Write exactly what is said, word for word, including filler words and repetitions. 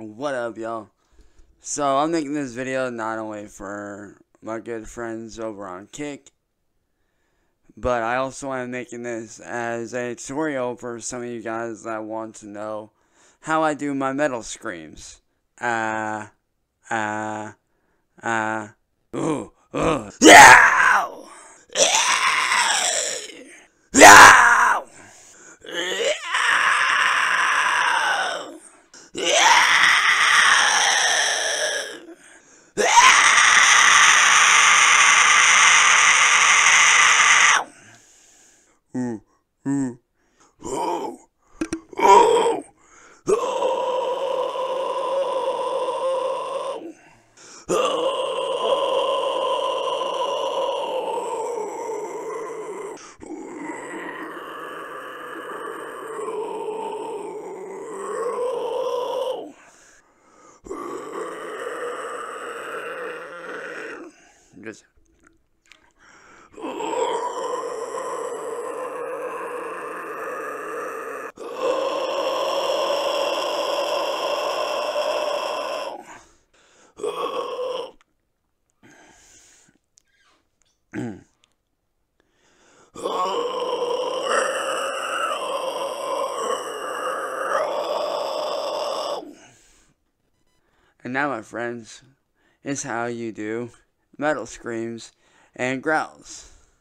What up, y'all? So I'm making this video not only for my good friends over on Kick, but I also am making this as a tutorial for some of you guys that want to know how I do my metal screams. Ah, ah, ah, ooh, ooh, yow! Yow! Ooh, ooh, ooh, ooh, just And now, my friends, is how you do metal screams and growls.